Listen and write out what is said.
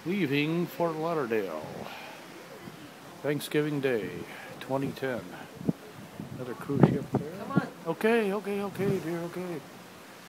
Leaving Fort Lauderdale. Thanksgiving Day, 2010. Another cruise ship there. Come on. Okay, dear, okay.